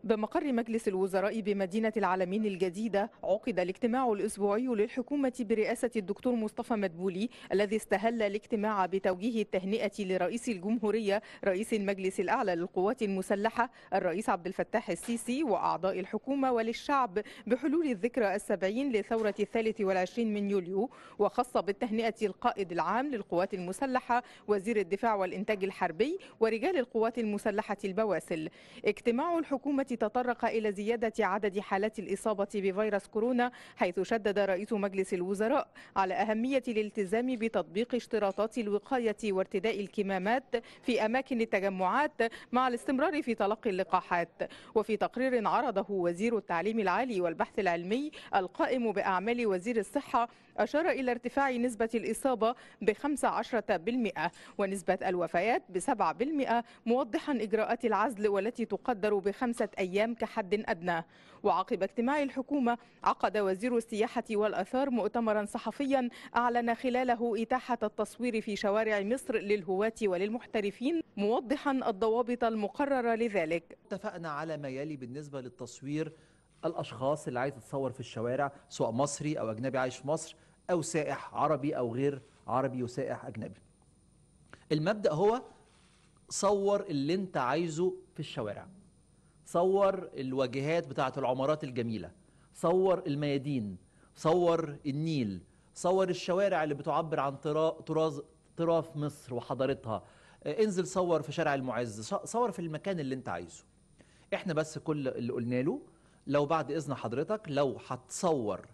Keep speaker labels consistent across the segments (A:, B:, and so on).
A: بمقر مجلس الوزراء بمدينة العلمين الجديدة عقد الاجتماع الأسبوعي للحكومة برئاسة الدكتور مصطفى مدبولي، الذي استهل الاجتماع بتوجيه التهنئة لرئيس الجمهورية رئيس المجلس الأعلى للقوات المسلحة الرئيس عبد الفتاح السيسي وأعضاء الحكومة وللشعب بحلول الذكرى السبعين لثورة 23 من يوليو، وخص بالتهنئة القائد العام للقوات المسلحة وزير الدفاع والإنتاج الحربي ورجال القوات المسلحة البواسل. اجتماع الحكومة تطرق إلى زيادة عدد حالات الإصابة بفيروس كورونا، حيث شدد رئيس مجلس الوزراء على أهمية الالتزام بتطبيق اشتراطات الوقاية وارتداء الكمامات في أماكن التجمعات مع الاستمرار في تلقي اللقاحات. وفي تقرير عرضه وزير التعليم العالي والبحث العلمي القائم بأعمال وزير الصحة، أشار إلى ارتفاع نسبة الإصابة ب15% ونسبة الوفيات ب7%، موضحا إجراءات العزل والتي تقدر ب5 أيام كحد أدنى. وعقب اجتماع الحكومة عقد وزير السياحة والآثار مؤتمرا صحفيا أعلن خلاله إتاحة التصوير في شوارع مصر للهواة وللمحترفين، موضحا الضوابط المقررة لذلك.
B: اتفقنا على ما يلي بالنسبة للتصوير: الأشخاص اللي عايز تتصور في الشوارع، سواء مصري أو أجنبي عايش في مصر، أو سائح عربي أو غير عربي وسائح أجنبي. المبدأ هو صور اللي انت عايزه في الشوارع، صور الواجهات بتاعت العمارات الجميلة، صور الميادين، صور النيل، صور الشوارع اللي بتعبر عن تراث مصر وحضارتها، انزل صور في شارع المعز، صور في المكان اللي انت عايزه. احنا بس كل اللي قلنا له: لو بعد اذن حضرتك لو هتصور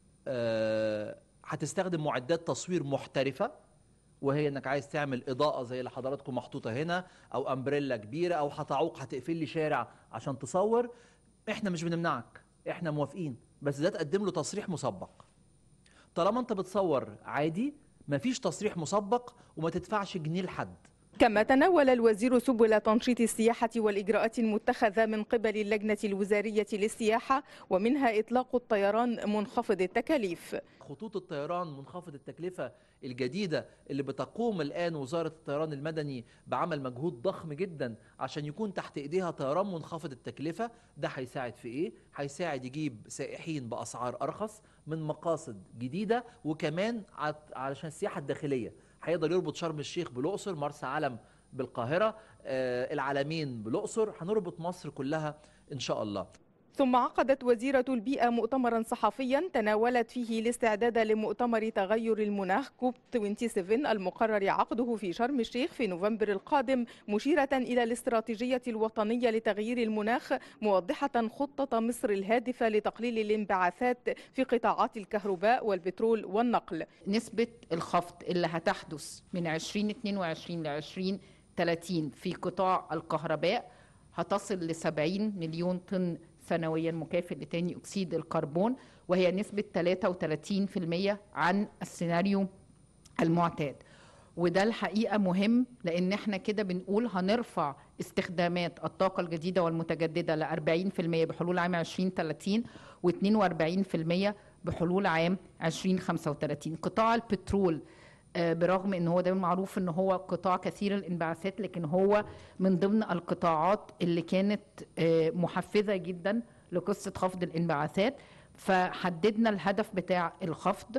B: هتستخدم معدات تصوير محترفة، وهي انك عايز تعمل اضاءة زي اللي حضراتكم محطوطة هنا، او امبريلا كبيرة، او هتقفل لي شارع عشان تصور، احنا مش بنمنعك، احنا موافقين، بس ده تقدم له تصريح مسبق. طالما انت بتصور عادي مفيش تصريح مسبق وما تدفعش جنيه لحد.
A: كما تناول الوزير سبل تنشيط السياحة والإجراءات المتخذة من قبل اللجنة الوزارية للسياحة، ومنها إطلاق الطيران منخفض التكاليف.
B: خطوط الطيران منخفض التكلفة الجديدة اللي بتقوم الآن وزارة الطيران المدني بعمل مجهود ضخم جدا عشان يكون تحت إيديها طيران منخفض التكلفة، ده هيساعد في إيه؟ هيساعد يجيب سائحين بأسعار أرخص من مقاصد جديدة، وكمان علشان السياحة الداخلية هيقدر يربط شرم الشيخ بالأقصر، مرسى علم بالقاهرة، العلمين بالأقصر، هنربط مصر كلها إن شاء الله.
A: ثم عقدت وزيرة البيئة مؤتمرا صحفيا تناولت فيه الاستعداد لمؤتمر تغير المناخ كوب 27 المقرر عقده في شرم الشيخ في نوفمبر القادم، مشيرة إلى الاستراتيجية الوطنية لتغيير المناخ، موضحة خطة مصر الهادفة لتقليل الانبعاثات في قطاعات الكهرباء والبترول والنقل.
C: نسبة الخفض اللي هتحدث من 2022 ل 2030 في قطاع الكهرباء هتصل ل 70 مليون طن سنويا مكافئ لثاني أكسيد الكربون، وهي نسبة 33% عن السيناريو المعتاد. وده الحقيقة مهم، لأن احنا كده بنقول هنرفع استخدامات الطاقة الجديدة والمتجددة ل 40% بحلول عام 2030 و42% بحلول عام 2035. قطاع البترول برغم ان هو دايما معروف ان هو قطاع كثير الانبعاثات، لكن هو من ضمن القطاعات اللي كانت محفزة جدا لقصة خفض الانبعاثات. فحددنا الهدف بتاع الخفض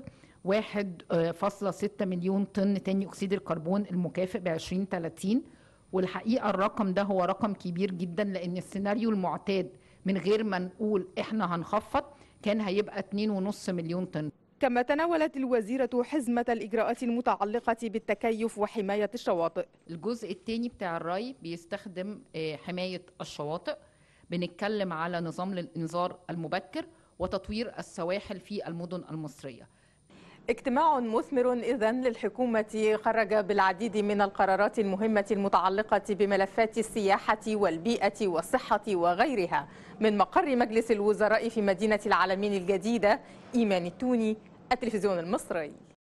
C: 1.6 مليون طن ثاني اكسيد الكربون المكافئ ب 2030. والحقيقة الرقم ده هو رقم كبير جدا، لان السيناريو المعتاد من غير ما نقول احنا هنخفض كان هيبقى 2.5 مليون طن.
A: كما تناولت الوزيرة حزمة الإجراءات المتعلقة بالتكيف وحماية الشواطئ.
C: الجزء الثاني بتاع الري بيستخدم حماية الشواطئ، بنتكلم على نظام للإنذار المبكر وتطوير السواحل في المدن المصرية.
A: اجتماع مثمر إذن للحكومة خرج بالعديد من القرارات المهمة المتعلقة بملفات السياحة والبيئة والصحة وغيرها. من مقر مجلس الوزراء في مدينة العلمين الجديدة، إيمان التوني، التلفزيون المصري.